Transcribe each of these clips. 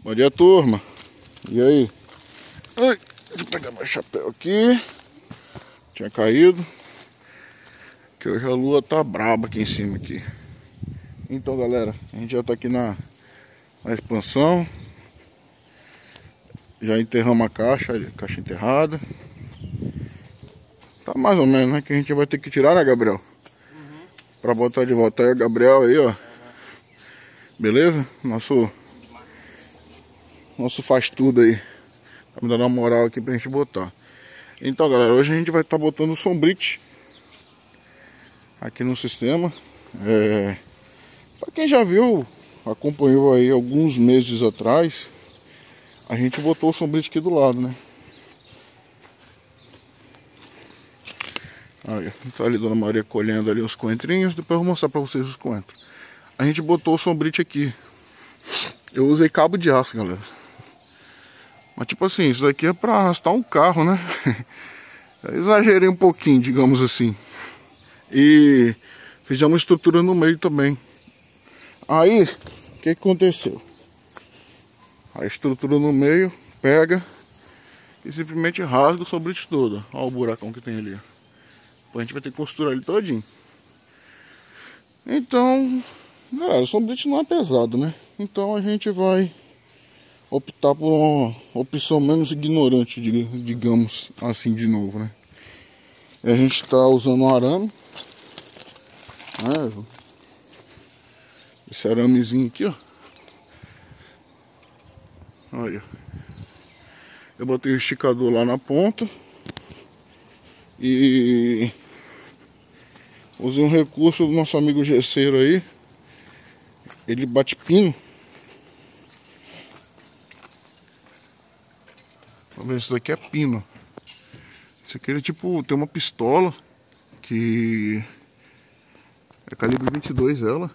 Bom dia, turma. E aí? Ai, deixa eu pegar meu chapéu aqui. Tinha caído. Que hoje a lua tá braba aqui em cima aqui. Então, galera, a gente já tá aqui na expansão. Já enterramos a caixa enterrada. Tá mais ou menos, né? Que a gente vai ter que tirar, né, Gabriel? Pra botar de volta aí, Gabriel aí, ó. Beleza? Nosso faz tudo aí. Tá me dando uma moral aqui pra gente botar. Então, galera, hoje a gente vai estar botando o sombrite aqui no sistema. Pra quem já viu, acompanhou aí alguns meses atrás, a gente botou o sombrite aqui do lado, né? Aí, tá ali Dona Maria colhendo ali os coentrinhos. Depois eu vou mostrar pra vocês os coentros. A gente botou o sombrite aqui. Eu usei cabo de aço, galera. Mas tipo assim, isso daqui é pra arrastar um carro, né? Eu exagerei um pouquinho, digamos assim. E fizemos uma estrutura no meio também. Aí, o que aconteceu? A estrutura no meio pega e simplesmente rasga o sombrite todo. Olha o buracão que tem ali. Depois a gente vai ter que costurar ele todinho. Então, galera, o sombrite não é pesado, né? Então a gente vai optar por uma opção menos ignorante, digamos assim, de novo, né? E a gente está usando um arame, né? Esse aramezinho aqui, ó. Olha, eu botei o esticador lá na ponta e usei um recurso do nosso amigo gesseiro aí. Ele bate pino. Vamos ver, isso daqui é pino. Isso aqui é tipo, tem uma pistola que é calibre 22 ela.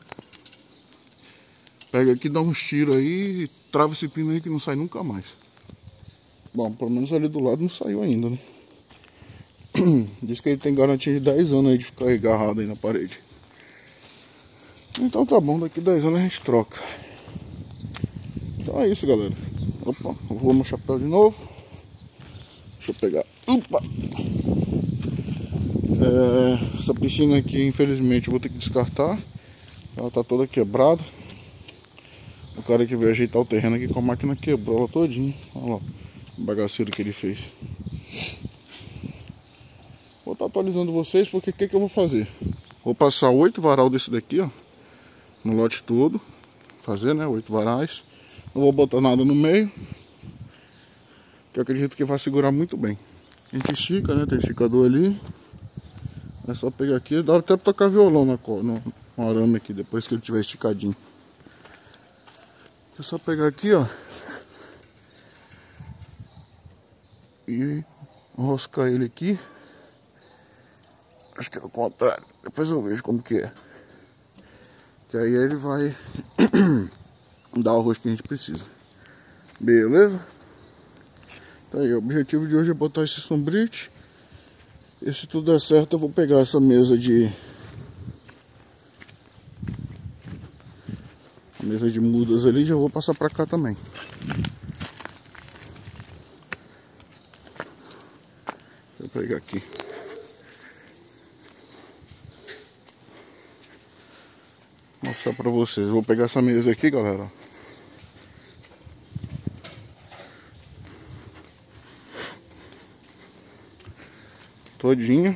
Pega aqui, dá uns tiros aí e trava esse pino aí que não sai nunca mais. Bom, pelo menos ali do lado não saiu ainda, né? Diz que ele tem garantia de 10 anos aí de ficar agarrado aí na parede. Então tá bom, daqui 10 anos a gente troca. Então é isso, galera. Opa, eu vou no chapéu de novo. Deixa eu pegar. Opa! Essa piscina aqui, infelizmente, eu vou ter que descartar. Ela tá toda quebrada. O cara que veio ajeitar o terreno aqui com a máquina quebrou ela todinha. Olha lá o bagaceiro que ele fez. Vou estar atualizando vocês porque o que eu vou fazer? Vou passar 8 varal desse daqui, ó, no lote todo. Fazer, né, 8 varais. Não vou botar nada no meio, que eu acredito que vai segurar muito bem. A gente estica, né, tem esticador ali. É só pegar aqui, dá até pra tocar violão no arame aqui, depois que ele tiver esticadinho. É só pegar aqui, ó, e enroscar ele aqui. Acho que é o contrário, depois eu vejo como que é. Que aí ele vai dar o arroz que a gente precisa. Beleza? Então aí, o objetivo de hoje é botar esse sombrite. E se tudo der certo, eu vou pegar essa mesa de mudas ali e já vou passar pra cá também. Deixa eu pegar aqui. Mostrar pra vocês. Eu vou pegar essa mesa aqui, galera. Todinha.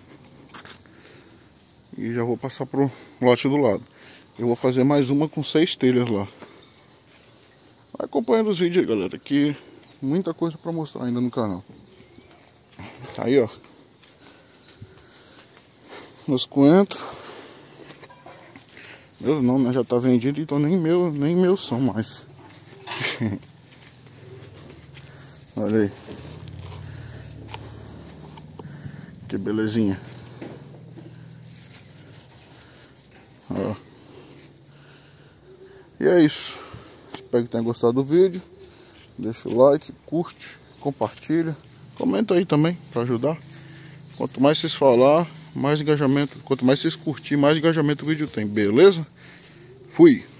E já vou passar pro lote do lado. Eu vou fazer mais uma com 6 telhas lá. Vai acompanhando os vídeos aí, galera, que muita coisa pra mostrar ainda no canal. Tá aí, ó, os coentros. Meu não, né? Já tá vendido, então nem meus são mais. Olha aí. Que belezinha. Ó. E é isso. Espero que tenha gostado do vídeo. Deixa o like, curte, compartilha. Comenta aí também para ajudar. Quanto mais vocês falar, mais engajamento. Quanto mais vocês curtir, mais engajamento o vídeo tem. Beleza? Fui!